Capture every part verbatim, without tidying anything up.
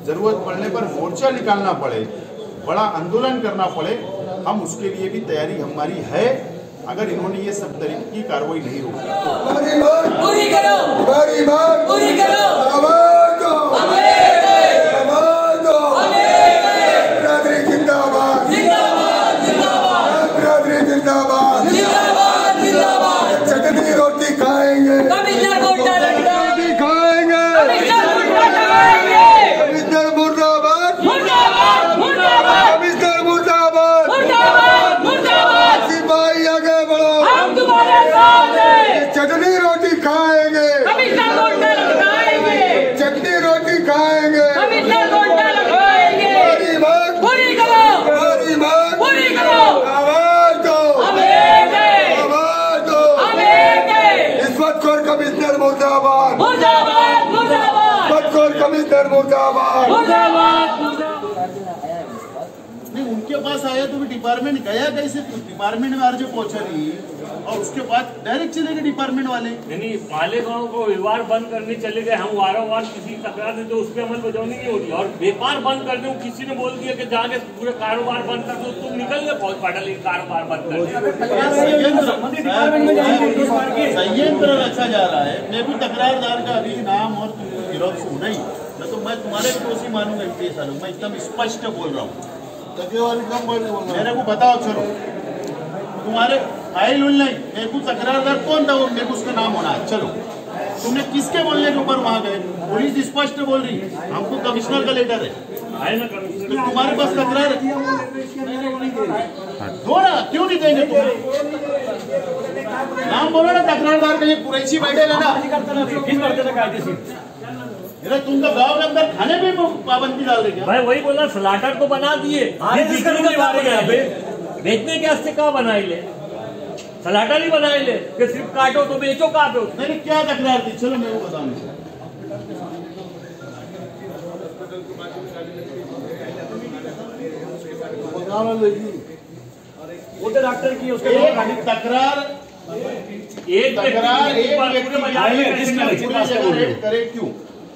जरूरत पड़ने पर मोर्चा निकालना पड़े, बड़ा आंदोलन करना पड़े, हम उसके लिए भी तैयारी हमारी है, अगर इन्होंने ये सब तरीके की कार्रवाई नहीं रोकी तो। पूरी करो, पूरी करो, जिंदाबाद, जिंदाबाद, जिंदाबाद, जिंदाबाद। चटनी रोटी खाएंगे, कमिश्नर मुर्दाबाद रोटी खाएंगे, कमिश्नर मुर्दाबाद, कमिश्नर मुर्दाबाद, मुर्दाबाद, मुर्दाबाद, कमिश्नर मुर्दाबाद, मुर्दाबाद, मुर्दाबाद। सिपाही आगे बढ़ो, हम तुम्हारे साथ हैं। चटनी रोटी खाएंगे, कमिश्नर मुर्दाबाद खाएंगे, चटनी रोटी खाएंगे, कमिश्नर मुर्दाबाद खाएंगे। हमारी मांग, पूरी करो, हमारी मांग, पूरी करो। आवाज दो, हम एक हैं, आवाज दो, हम एक हैं। रिश्वतखोर कमिश्नर मुर्दाबाद, मुर्दाबाद, मुर्दाबाद, रिश्वतखोर कमिश्नर मुर्दाबाद। मुर्दाबाद, मुर्दाबाद। नहीं, उनके पास आया तो भी डिपार्टमेंट गया कैसे? डिपार्टमेंट में अर्ज पहुंचा नहीं और उसके बाद डायरेक्ट चले गए डिपार्टमेंट वाले। नहीं, मालेगांव को व्यवहार बंद करने चले गए, हम वारंवार किसी तकरार दे तो उस पर अमल बजावनी नहीं हो रही, और व्यापार बंद कर दो, किसी ने बोल दिया कि जाके पूरे कारोबार बंद कर दो, तुम निकल गए बहुत पाटल कारोबार बंद कर संयंत्र रखा जा रहा है। मैं भी तकरारदार का अभी नाम और गिरफ्त हूँ नहीं, मैं तो मैं तुम्हारे भी दोषी मानूंगा इतने सालों, मैं एकदम स्पष्ट बोल रहा हूँ। मेरे को बताओ, चलो तुम्हारे फाइल उल नहीं, मेरे को तकरारदार कौन था वो, मेरे को उसका नाम होना है। चलो तुमने किसके बोलने के ऊपर वहां गए? पुलिस स्पष्ट बोल रही हमको कमिश्नर का लेटर है, तो तुम्हारे पास तकरार है दो ना, क्यों नहीं देंगे? तुम नाम बोलो ना तकरारदार का, ये कुरैशी बैठे ना, तुम तो गाँव के अंदर खाने पे पाबंदी डाल देंगे। भाई वही बोला, स्लाटर तो बना दिए, बेचने के वास्ते कहाँ बनाए ले, सलाटर ही बनाए ले कि सिर्फ काटो तो बेचो, कहाँ पे? मैंने क्या तकरार थी? चलो मैं वो बताऊंगा। वो तो डॉक्टर की उसके तकरार एक तकरार एक करे क्यों?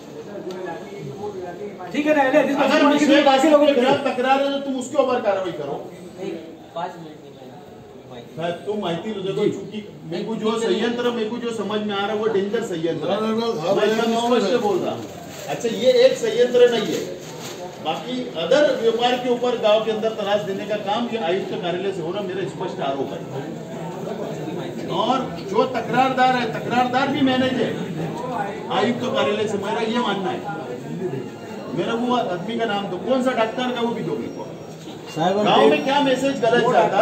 ठीक है ना, अगर विषय बाकी लोगों के खिलाफ तकरार है तो तुम उसके ऊपर कार्रवाई करो। पाँच मिनट मैं तुम माहिती लो, देखो चूंकि मेरे को जो संयंत्र मेरे को जो समझ में आ रहा है वो डेंजर संयंत्र है, मैं एकदम स्पष्ट बोल रहा हूँ। अच्छा, ये एक संयंत्र नहीं है, बाकी अदर व्यापार के ऊपर गांव के अंदर तलाश देने का काम ये आयुक्त कार्यालय से हो रहा, मेरा स्पष्ट आरोप है। और जो तकरारदार है, तकरारदार भी मैनेज है आयुक्त कार्यालय से, मेरा ये मानना है। मेरा वो आदमी का नाम दो, कौन सा डॉक्टर का वो भी दो मेरे को। गाँव में क्या मैसेज गलत जाता,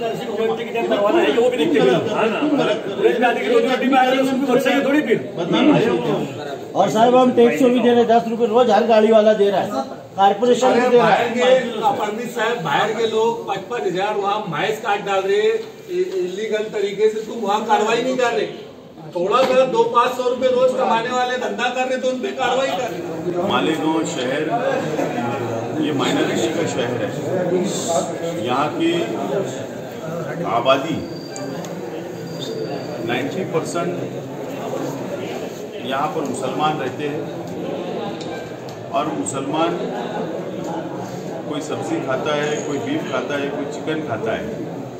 और साहब हम टैक्स भी दे रहे, दस रुपए रोज हर गाड़ी वाला दे रहा है, कारपोरेशन भी दे रहा है। पंडित साहब, बाहर के लोग पचपन हजार वहाँ माइस काट डाल रहे इलीगल तरीके से, तुम वहाँ कार्रवाई नहीं कर रहे। थोड़ा सा दो पाँच सौ रुपए रोज कमाने वाले धंधा कर रहे तो उन पे कार्रवाई कर रहे। मालेगांव शहर ये माइनॉरिटी का शहर है, यहाँ की आबादी नब्बे परसेंट यहाँ पर मुसलमान रहते हैं, और मुसलमान कोई सब्जी खाता है, कोई बीफ खाता है, कोई चिकन खाता है,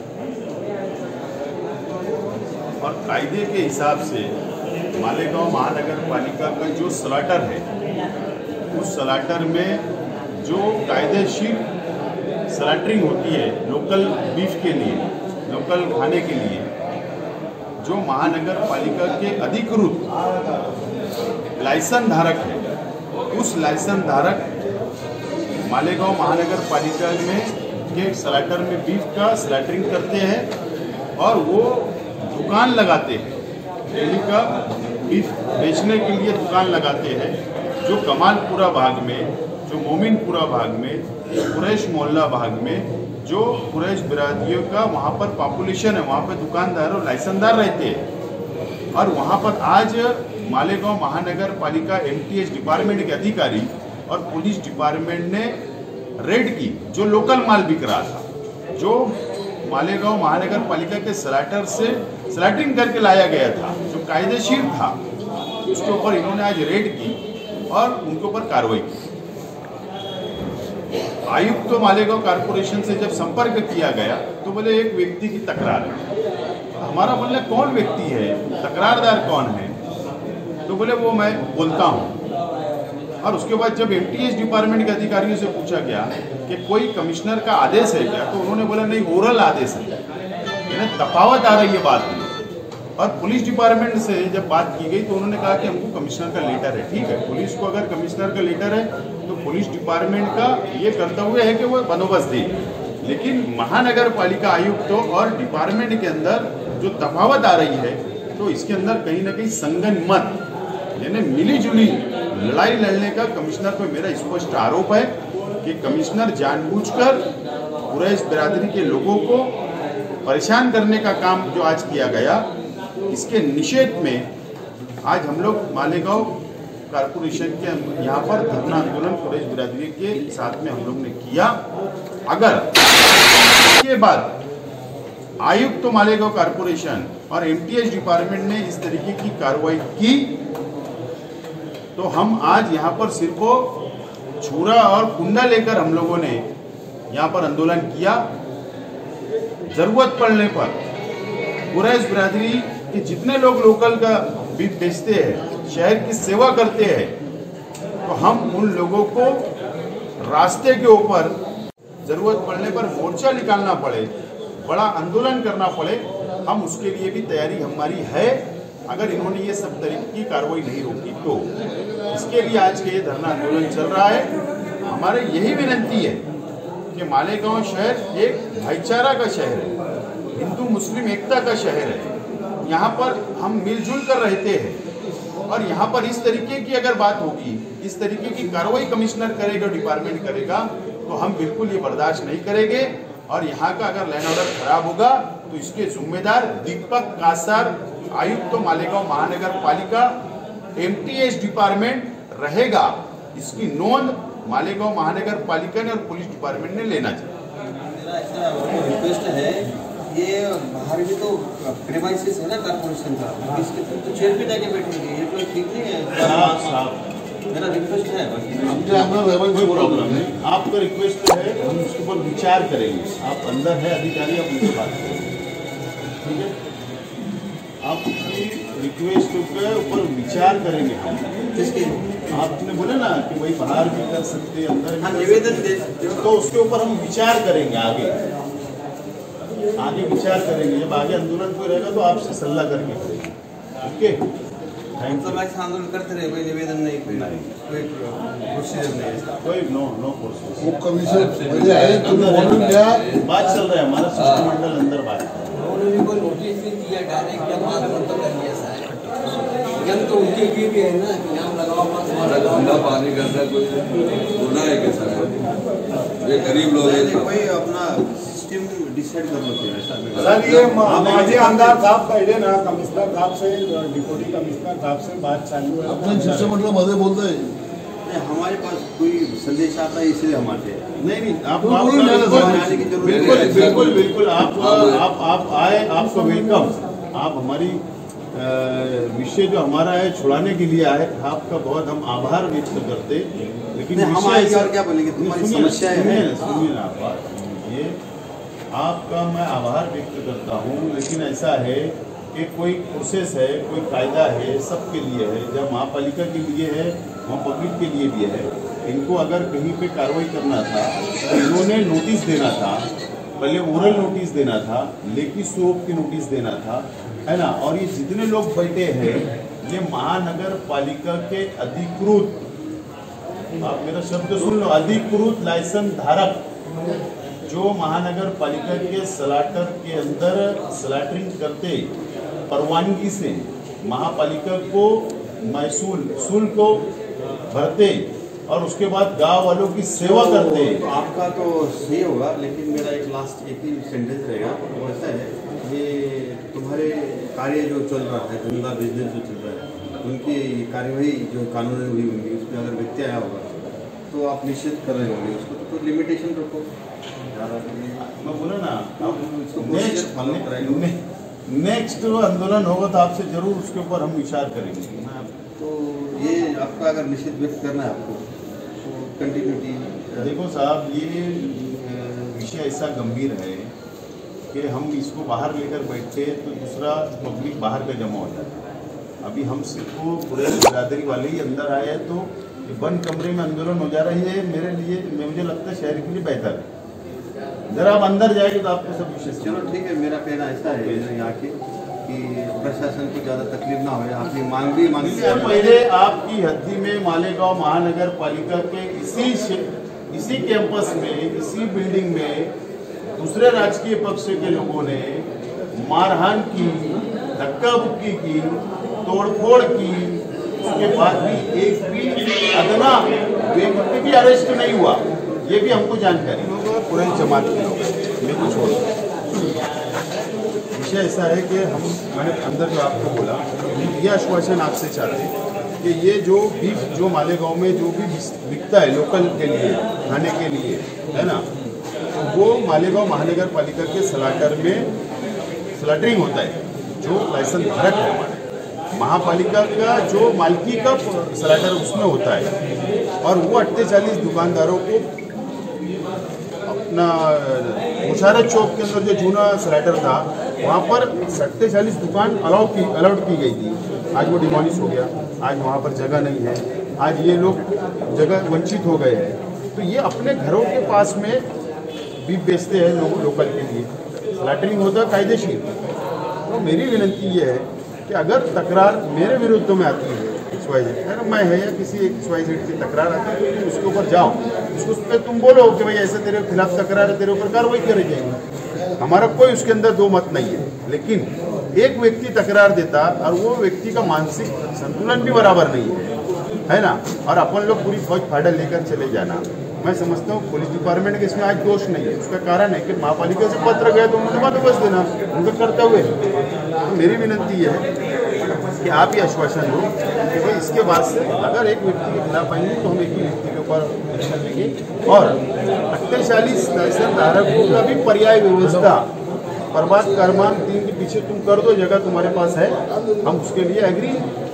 और कायदे के हिसाब से मालेगांव महानगर पालिका का जो स्लाटर है, उस स्लाटर में जो कायदेशीर स्लाटरिंग होती है लोकल बीफ के लिए, लोकल खाने के लिए, जो महानगर पालिका के अधिकृत लाइसेंस धारक है, उस लाइसेंस धारक मालेगांव महानगर पालिका में के स्लाटर में बीफ का स्लाटरिंग करते हैं, और वो दुकान लगाते हैं, डेली का बीफ बेचने के लिए दुकान लगाते हैं, जो कमालपुरा भाग में, जो मोमिनपुरा भाग में, जो कुरैश मोहल्ला भाग में, जो कुरैश बिरादरियों का वहाँ पर पॉपुलेशन है, वहाँ पर दुकानदार और लाइसेंसदार रहते हैं। और वहाँ पर आज मालेगांव महानगर पालिका एमटीएस डिपार्टमेंट के अधिकारी और पुलिस डिपार्टमेंट ने रेड की, जो लोकल माल बिक रहा था, जो मालेगांव महानगर पालिका के स्लाटर से स्लाटरिंग करके लाया गया था, जो कायदेशीर था, उसके ऊपर इन्होंने आज रेड की और उनके ऊपर कार्रवाई की। आयुक्त तो मालेगांव कारपोरेशन से जब संपर्क किया गया तो बोले एक व्यक्ति की तकरार है। हमारा बोलने कौन व्यक्ति है, तकरारदार कौन है, तो बोले वो मैं बोलता हूँ। और उसके बाद जब एमटीएस डिपार्टमेंट के अधिकारियों से पूछा गया कि कोई कमिश्नर का आदेश है क्या, तो उन्होंने बोला नहीं ओरल आदेश है, यानी तफावत आ रही है बात में। और पुलिस डिपार्टमेंट से जब बात की गई तो उन्होंने कहा कि हमको कमिश्नर का लेटर है। ठीक है, पुलिस को अगर कमिश्नर का लेटर है तो पुलिस डिपार्टमेंट का ये कर्तव्य है कि वो बंदोबस्त दे, लेकिन महानगर पालिका आयुक्तों और डिपार्टमेंट के अंदर जो तफावत आ रही है तो इसके अंदर कहीं ना कहीं संगन मत यानी मिली जुली लड़ाई लड़ने का कमिश्नर पर मेरा स्पष्ट आरोप है कि कमिश्नर जानबूझकर कुरैश बिरादरी के लोगों को परेशान करने का काम जो आज किया गया, इसके निषेध में आज हम लोग मालेगांव कारपोरेशन के यहाँ पर धरना आंदोलन कुरैश बिरादरी के साथ में हम लोग ने किया। अगर इसके बाद आयुक्त तो मालेगांव कारपोरेशन और एमटीएस डिपार्टमेंट ने इस तरीके की कार्रवाई की तो हम आज यहाँ पर सिर्फ छुरा और कुंडा लेकर हम लोगों ने यहाँ पर आंदोलन किया। जरूरत पड़ने पर कुरैश बिरादरी के जितने लोग लोकल का बीफ बेचते हैं, शहर की सेवा करते हैं, तो हम उन लोगों को रास्ते के ऊपर जरूरत पड़ने पर मोर्चा निकालना पड़े, बड़ा आंदोलन करना पड़े, हम उसके लिए भी तैयारी हमारी है अगर इन्होंने ये सब तरीके की कार्रवाई नहीं रोकी तो। इसके लिए आज के ये धरना आंदोलन चल रहा है। हमारे यही विनती है कि मालेगांव शहर एक भाईचारा का शहर है, हिंदू मुस्लिम एकता का शहर है, यहाँ पर हम मिलजुल कर रहते हैं और यहाँ पर इस तरीके की अगर बात होगी, इस तरीके की कार्रवाई कमिश्नर करेगा, डिपार्टमेंट करेगा, तो हम बिल्कुल ये बर्दाश्त नहीं करेंगे। और यहाँ का अगर लैंड ऑर्डर खराब होगा तो इसके जिम्मेदार दीपक कासार आयुक्त तो मालेगांव महानगर पालिका एमटीएस डिपार्टमेंट रहेगा। इसकी नोंद मालेगांव महानगर पालिका ने और पुलिस डिपार्टमेंट ने लेना चाहिए। मेरा ऐसा रिक्वेस्ट है, ये बाहर भी तो प्रेमाइसिस है ना कारपोरेशन का, इसके तो चेयर पे जाके बैठेंगे, ये तो ठीक नहीं है। मेरा रिक्वेस्ट है, कोई प्रॉब्लम नहीं, आपका रिक्वेस्ट है, हम उसके ऊपर विचार करेंगे। आप अंदर है अधिकारी, आप उनसे बात करेंगे, ठीक है? आपकी रिक्वेस्ट के ऊपर विचार करेंगे हम। किसके? आपने बोले ना कि भाई बाहर भी कर सकते, अंदर हाँ, निवेदन दे, तो उसके ऊपर हम विचार करेंगे, आगे आगे विचार करेंगे। जब आगे आंदोलन कोई रहेगा तो आपसे सलाह करके करेंगे, ओके? मतलब ऐसा आंदोलन करते रहे, कोई निवेदन नहीं, कोई कोई प्रोसीजर नहीं, कोई नो नो प्रोसेस। वो कमीशन पहले आए तो बोलूं क्या बात चल रहा है, हमारा शिष्टमंडल अंदर बात है। उन्होंने कोई नोटिस भी दिया, डायरेक्ट जब आंदोलन तो कर दिया साहब, जब तो उनके लिए भी है ना कि यहाँ लगाओ मत लगाओ। धंधा पानी करना कोई होना है कैसा, ये गरीब लोग हैं। कोई अपना सिस्टम डिसाइड करना चाहिए। सर ये माजी आमदार साहब पहले ना कमिश्नर साहब से, डिप्टी कमिश्नर साहब से बात चालू है, अपने शिष्य मतलब मजे बोलते हैं। हमारे पास कोई संदेश आता है इसलिए हम आते हैं। नहीं नहीं, आप तो आप- बोलो ना, बिल्कुल आने की जरूरत बिल्कुल नहीं है। बिल्कुल बिल्कुल आप आप आप आए, आपका वेलकम। आप हमारी अ, विषय जो हमारा है छुड़ाने के लिए आए, आपका बहुत हम आभार व्यक्त करते, लेकिन नहीं, हम विषय आएंगे ऐसा- और क्या बोलेंगे, तुम्हारी सुनिए ना, समस्या है। सुनिए ना, सुनिए ना, आप बात सुनिए। आपका मैं आभार व्यक्त करता हूँ, लेकिन ऐसा है कि कोई प्रोसेस है, कोई कायदा है, सबके लिए है। जब महापालिका के लिए है, वहाँ पब्लिक के लिए भी है। इनको अगर कहीं पे कार्रवाई करना था तो इन्होंने नोटिस देना था, पहले ओरल नोटिस देना था, लेखी स्वरूप की नोटिस देना था, है ना? और ये जितने लोग बैठे हैं ये महानगर पालिका के अधिकृत, आप मेरा शब्द सुन लो, अधिकृत लाइसेंस धारक जो महानगर पालिका के स्लाटर के अंदर स्लाटरिंग करते परवानगी से महापालिका को महसूल शुल्क को भरते और उसके बाद गांव वालों की सेवा करते। तो आपका तो सही होगा, लेकिन मेरा एक लास्ट एक ही सेंटेंस रहेगा, वो ऐसा है, ये तुम्हारे कार्य जो चल रहा है, धंधा बिजनेस जो चल रहा है, उनकी कार्यवाही जो कानूनी हुई होंगी उसमें अगर व्यक्ति आया होगा तो आप निश्चित कर रहे होंगे उसको, तो कुछ लिमिटेशन रखो। मैं बोला ना, इसको नेक्स्ट फॉलो कराएंगे। नेक्स्ट आंदोलन होगा तो आपसे जरूर उसके ऊपर हम विचार करेंगे। तो ये आपका अगर निश्चित व्यक्त करना है आपको, तो कंटिन्यूटी देखो साहब, ये विषय ऐसा गंभीर है कि हम इसको बाहर लेकर बैठते तो दूसरा पब्लिक बाहर का जमा हो जाता है। अभी हम सिर्फ पूरे बिरादरी वाले ही अंदर आए हैं, तो बंद कमरे में आंदोलन हो जा रही है। मेरे लिए, मुझे लगता है शहर के लिए बेहतर है। जरा आप अंदर जाएंगे तो आपको सब विषय। चलो ठीक है, मेरा कहना ऐसा है यहाँ के कि प्रशासन को ज़्यादा तकलीफ ना हो। आपकी मांग भी मांग पहले आपकी हद्दी में मालेगांव महानगर पालिका के इसी इसी कैंपस में, इसी बिल्डिंग में दूसरे राजकीय पक्ष के लोगों ने मारहान की, धक्का बुक्की की, तोड़फोड़ की, उसके बाद भी एक भी अदना व्यक्ति भी अरेस्ट नहीं हुआ। ये भी हमको जानकारी होगा। पूरे जमात के लोग मैं कुछ छोड़, विषय ऐसा है कि हम, मैंने अंदर जो आपको बोला, ये आश्वासन आपसे चाहते हैं कि ये जो बीफ जो मालेगांव में जो भी बिकता है लोकल के लिए, खाने के लिए, है ना, वो मालेगांव महानगर पालिका के स्लाटर में स्लाटरिंग होता है, जो लाइसेंस धारक है हमारे महापालिका का, जो मालकी का स्लाटर उसमें होता है। और वो अट्ठाईस दुकानदारों को अपना मुशारत चौक के अंदर जो जूना स्लाटर था, वहाँ पर अट्ठाईस दुकान अलाउ की अलाउड की गई थी। आज वो डिमोलिश हो गया, आज वहाँ पर जगह नहीं है, आज ये लोग जगह वंचित हो गए हैं। तो ये अपने घरों के पास में बीफ बेचते हैं लोग लोकल के लिए, स्लाटरिंग होता है कायदेशीर। तो मेरी विनती ये है कि अगर तकरार मेरे विरुद्ध में आती है, एक्स वाई जेड है ना, मैं है या किसी एक्स वाई जेड की तकरार आती है, तो उसके ऊपर जाओ, उसको उस पर तुम बोलो कि भाई ऐसे तेरे खिलाफ तकरार है, तेरे ऊपर कार्रवाई करी जाएगी। हमारा कोई उसके अंदर दो मत नहीं है। लेकिन एक व्यक्ति तकरार देता और वो व्यक्ति का मानसिक संतुलन भी बराबर नहीं है, है ना, और अपन लोग पूरी फौज फाड़ा लेकर चले जाना, मैं समझता हूँ पुलिस डिपार्टमेंट के इसमें आज दोष नहीं है। उसका कारण है कि महापालिका से पत्र गया तो उन्होंने बंदोबस्त देना, उनका करते हुए। तो मेरी विनती ये है कि आप ये आश्वासन दो कि भाई इसके बाद से अगर एक व्यक्ति के खिलाफ आएंगे तो हम एक ही व्यक्ति के ऊपर एक्शन लेंगे। और अट्ठाईस लाइसेंस धारकों का भी पर्याय व्यवस्था, बर्बाद कारमान तीन के पीछे तुम कर दो, जगह तुम्हारे पास है, हम उसके लिए एग्री।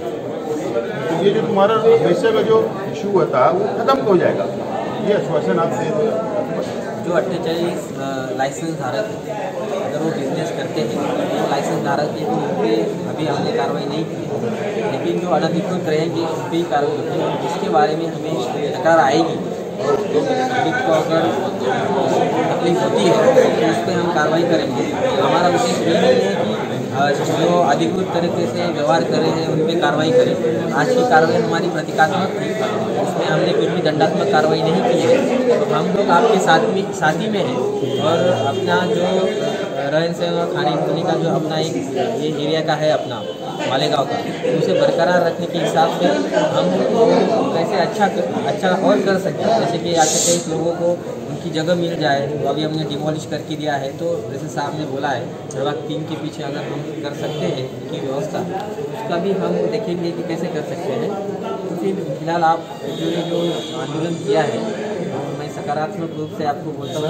तो ये जो तुम्हारा हमेशा का जो इशू था वो खत्म हो जाएगा, ये आश्वासन आप दे दो। जो अट्ठाईस लाइसेंस धारक अगर वो बिजनेस करते हैं तो लाइसेंस धारक के भी अभी हमने कार्रवाई नहीं की है, लेकिन जो अनधिकृत रहेंगे उस पर ही कार्रवाई होगी। और जिसके बारे में हमें तकरार आएगी और जो पब्लिक को अगर तकलीफ होती है तो उस पर हम कार्रवाई करेंगे। हमारा उद्देश्य ये नहीं है कि जो अधिकृत तरीके से व्यवहार कर रहे हैं उन पर कार्रवाई करें। आज की कार्रवाई हमारी प्रतीकात्मक थी, उसमें हमने कुछ भी दंडात्मक कार्रवाई नहीं की है। तो हम लोग आपके साथ में साथी में हैं और अपना जो रहन सहन और खाने पीने का जो अपना एक ये एरिया का है अपना मालेगांव का, उसे बरकरार रखने के हिसाब से हम कैसे अच्छा अच्छा और कर सकते हैं। जैसे कि अट्ठाईस लोगों को उनकी जगह मिल जाए, तो अभी हमने डिमोलिश करके दिया है। तो जैसे साहब ने बोला है प्रभाग तीन के पीछे अगर हम कर सकते हैं उनकी व्यवस्था, उसका भी हम देखेंगे कि कैसे कर सकते हैं। तो फिर फिलहाल आप जो ने जो आंदोलन किया है मैं सकारात्मक रूप से आपको बोलता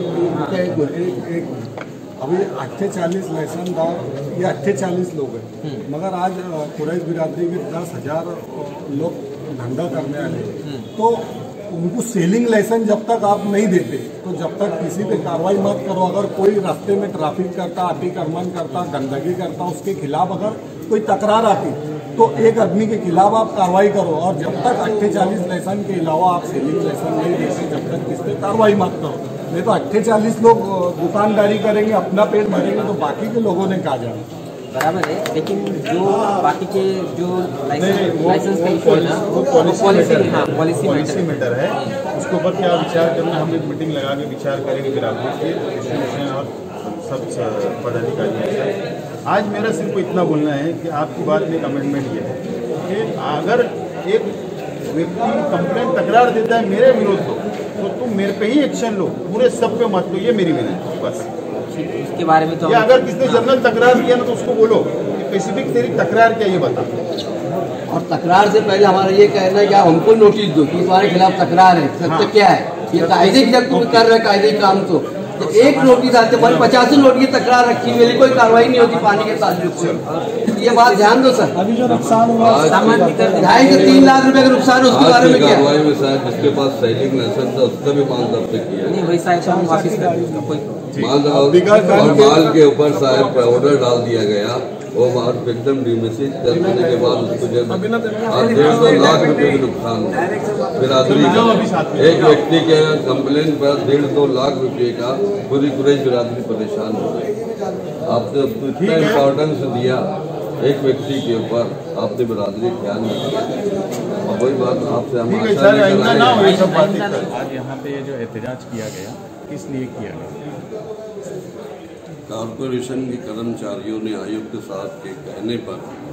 हूँ। अभी अट्ठाईस लाइसेंसदार ये अट्ठाईस लोग हैं, मगर आज कुरैश बिरादरी के दस हजार लोग धंधा करने आए, तो उनको सेलिंग लाइसेंस जब तक आप नहीं देते तो जब तक किसी पे कार्रवाई मत करो। अगर कोई रास्ते में ट्रैफिक करता, अतिक्रमण करता, गंदगी करता, उसके खिलाफ अगर कोई तकरार आती तो एक आदमी के खिलाफ आप कार्रवाई करो। और जब तक अट्ठाईस लाइसेंस के अलावा आप सेलिंग लाइसेंस नहीं देते जब तक किस पे कार्रवाई मत करो। नहीं तो अट्ठाईस लोग दुकानदारी करेंगे, अपना पेट भरेंगे, तो बाकी के लोगों ने कहा जाना बराबर है। लेकिन जो बाकी के जो लाइसेंस लाइसेंस का इशू है ना, वो पॉलिसी हाँ पॉलिसी पॉलिसी मैटर है, उसके ऊपर क्या विचार करना, हम एक मीटिंग लगा के विचार करेंगे बिरादरी के एसोसिएशन और सब पदाधिकारी। आज मेरा सिर्फ इतना बोलना है कि आपकी बात में एक अमेंडमेंट ये है कि अगर एक व्यक्ति कंप्लेंट तकरार देता है मेरे विरोध को, तो तुम मेरे पे ही एक्शन लो, पूरे सब पे मत लो। ये मेरी विनती है बस। इसके बारे में तो या अगर किसने जनरल तकरार किया ना तो उसको बोलो स्पेसिफिक तेरी तकरार क्या, ये बता। और तकरार से पहले हमारा ये कहना है कि आप हमको नोटिस दो कि तुम्हारे खिलाफ तकरार है, सत्य हाँ। क्या है, ये कायदे जब तुम कर रहे कायदे काम तो तो एक नोटिस आते पर पचासी नोट की तकरार रखी हुई, कोई कार्रवाई नहीं होती पानी के ताल्लुक से। ये बात ध्यान दो सर। अभी जो नुकसान हुआ ढाई से तीन लाख रुपए का नुकसान है, उसके बारे में क्या? कार्रवाई में शायद जिसके पास सेलिंग लाइसेंस था उसका भी माल जब्त किया नहीं वही साहब हम वापिस कर दें, उसका कोई माल और माल के ऊपर साहब पाउडर डाल दिया गया। वो माल एकदम डिमिसिज करने के बाद उसको जब डेढ़ सौ लाख रुपए का नुकसान हुआ बिरादरी का। एक व्यक्ति के कंप्लेन पर डेढ़ सौ लाख रुपए का पूरी कुरैश बिरादरी परेशान हो गई। आपने उसको इतना इम्पोर्टेंस दिया एक व्यक्ति के ऊपर, आपने बिरादरी ख्याल नहीं किया। और वही बात आपसे हम आशा लेकर आए। आज यहाँ पे जो एहतजाज किया गया किस लिए किया गया? कारपोरेशन के कर्मचारियों ने आयुक्त साहब के कहने पर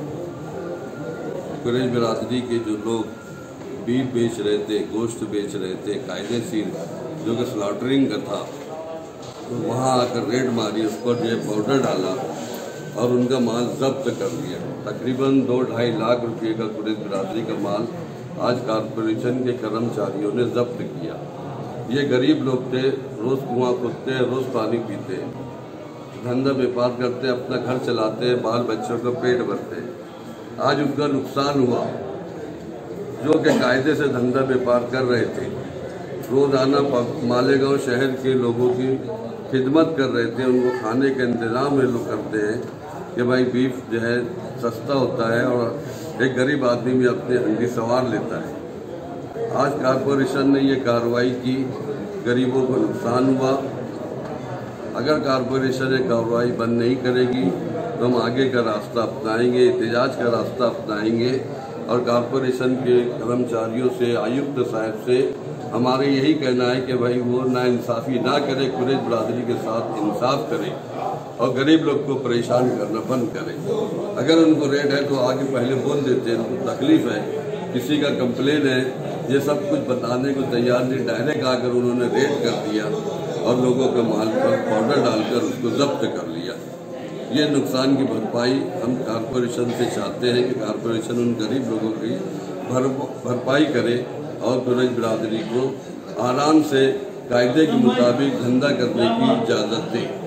कुरैश बिरादरी के जो लोग बीफ बेच रहे थे, गोश्त बेच रहे थे, कायदेशीर जो कि स्लॉटरिंग का था, तो वहाँ आकर रेड मारी, उस पर जो पाउडर डाला और उनका माल जब्त कर लिया। तकरीबन दो ढाई लाख रुपए का कुरैश बिरादरी का माल आज कारपोरेशन के कर्मचारियों ने जब्त किया। ये गरीब लोग थे, रोज़ कुआं खोदते, रोज़ पानी पीते, धंधा व्यापार करते, अपना घर चलाते, बाल बच्चों का पेट भरते। आज उनका नुकसान हुआ जो कि कायदे से धंधा व्यापार कर रहे थे, रोज़ाना मालेगांव शहर के लोगों की खिदमत कर रहे थे, उनको खाने का इंतज़ाम ये लोग करते हैं कि भाई बीफ जो है सस्ता होता है और एक गरीब आदमी भी अपने हंडी सवार लेता है। आज कारपोरेशन ने ये कार्रवाई की, गरीबों को नुकसान हुआ। अगर कारपोरेशन ये कार्रवाई बंद नहीं करेगी तो हम आगे का रास्ता अपनाएंगे, एहतजाज का रास्ता अपनाएंगे और कारपोरेशन के कर्मचारियों से, आयुक्त साहब से हमारे यही कहना है कि भाई वो नाइंसाफ़ी ना करे, कुरैश बिरादरी के साथ इंसाफ करे और गरीब लोग को परेशान करना बंद करे। अगर उनको रेट है तो आगे पहले बोल देते हैं, उनको तकलीफ है, किसी का कंप्लेन है, ये सब कुछ बताने को तैयार नहीं, डायरेक्ट आकर उन्होंने रेट कर दिया और लोगों के माल पर पाउडर डालकर उसको जब्त कर लिया। ये नुकसान की भरपाई हम कारपोरेशन से चाहते हैं कि कारपोरेशन उन गरीब लोगों की भर भरपाई करे और कुरैश बिरादरी को आराम से कायदे के मुताबिक धंधा करने की इजाज़त दे।